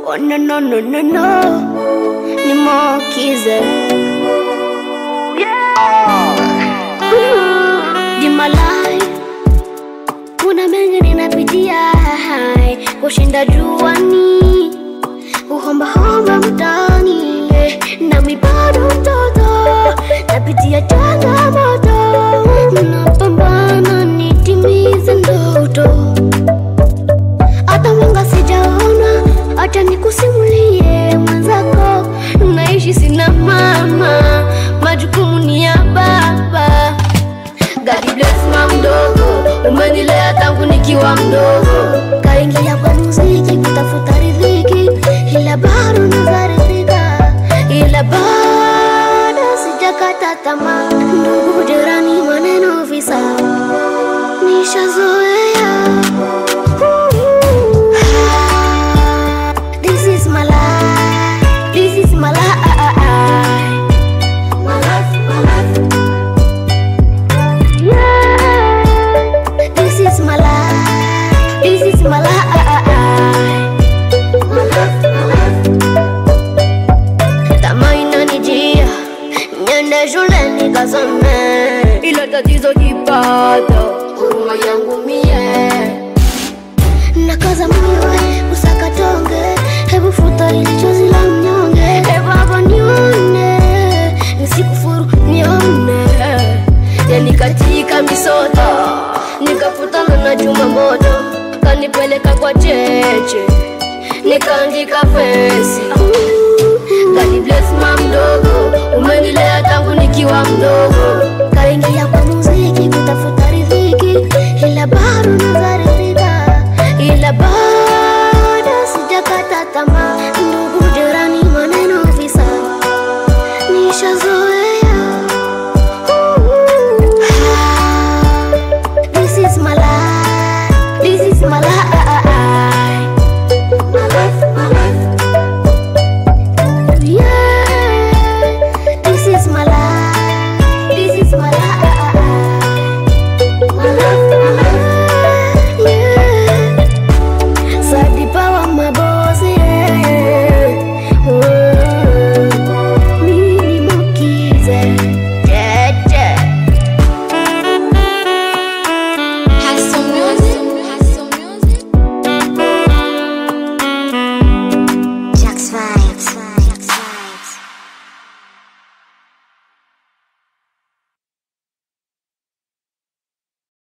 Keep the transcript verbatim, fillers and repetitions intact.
Oh no no no no no, ni Mokize. In my life kuna mengi ninapitia, kushinda juani, kuhomba homba mtaani, nami bado mtoto, napitia changamoto, napambana nitimize ndoto. Hata mwanga sijaona, acha nikusimulie mwenzako, naishi sina mama, majukumu ni ya baba. God bless mama mdogo, umenilea tangu nikiwa mdogo. Kaingia kwa muziki kutafuta riziki, ila bado nazaridhika, ila bado sijakata tamaa. Ndugu jirani maneno visa nishazoea. This is my life, this is my life. Shuleni kasome, ila tatizo kipata huruma yangu mie. Nakaza moyo usaka tonge, hebu futa ili chozi la mnyonge. Hebu hapa nione, nisikufuru nione. Yani katika misota, nikafutana na Juma moto, kanipeleka kwa cheche, nikaandika fesi. God bless mama mdogo, umenilea tangu nikiwa mdogo. Kaingia kwa muziki kutafuta riziki, ila bado nazari